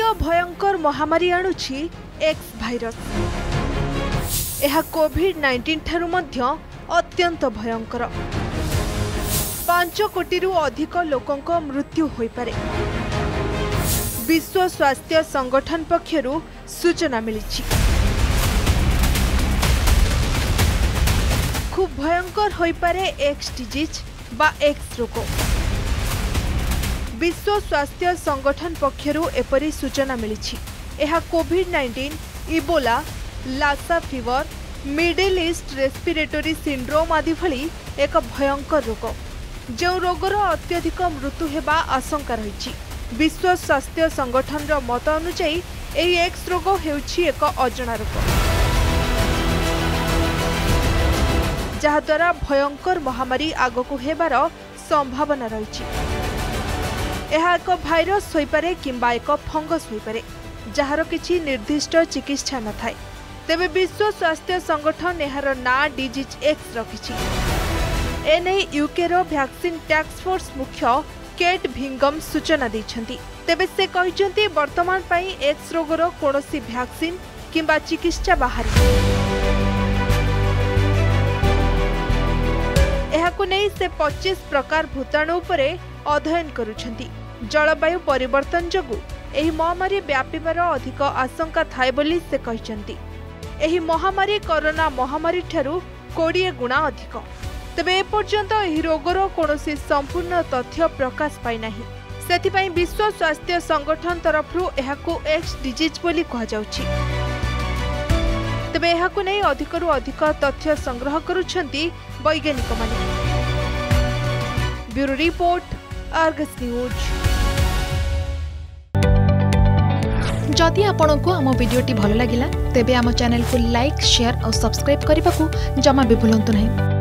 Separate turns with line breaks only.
द्वितीय भयंकर महामारी आणुछि एक्स भाइरस। यह कोविड-19 ठारू मध्य अत्यंत भयंकर। 5 कोटी अधिक लोकंक मृत्यु होई पारे। विश्व स्वास्थ्य संगठन पक्षरु सूचना मिली। खूब भयंकर होई पारे एक्स डिजीज बा एक्स रोग। विश्व स्वास्थ्य संगठन पक्षरु एपरी सूचना मिली। यह कोविड-19, Ebola, Lassa fever, Middle East respiratory syndrome आदि भली एक भयंकर रोग, जो रोगर अत्यधिक मृत्यु हेबा आशंका रही। विश्व स्वास्थ्य संगठन रो मत अनुसार एही एक्स रोग हेउछि एक अजଣା रोग, जहाद्वारा भयंकर महामारी आगकू हेबार संभावना रही। यह एक भाइरस होइपारे किंबा एक फंगस होइपारे, जार किछि निर्दिष्ट चिकित्सा न थाए। तेबे विश्व स्वास्थ्य संगठन एहार ना डिजीज एक्स रखिछि। एने यूके रो वैक्सीन टास्क फोर्स मुख्य केट भिंगम सूचना दैछन्ति। तेबे से कहिसन्ति वर्तमान पई एक्स रोगर कोनोसी वैक्सीन किंबा चिकित्सा बाहरी। एहाकु नै से 25 प्रकार भूताणु उपरे अध्ययन करुछन्ति। जलवायु परिवर्तन जगु एही महामारी व्यापीबार अधिक आशंका थाए बोली से कहिसन्ति। एही महामारी कोरोना महामारी ठारू 20 गुणा अधिक। तेबे एपर्यंत एही रोगर कोनोसी संपूर्ण तथ्य प्रकाश पाई नाही। सेथिपई विश्व स्वास्थ्य संगठन तरफरु एहाकु एक्स डिजीज बोली कहा जाउछि। तेबे एहाकु नै अधिकरु अधिक तथ्य संग्रह करुछन्ति वैज्ञानिक माने। Bureau report, Argus news.
जदि आपंक आम भिडी भल लगा तेब आम चैनल को लाइक, शेयर और सब्सक्राइब करने को जमा भी भूलु नहीं।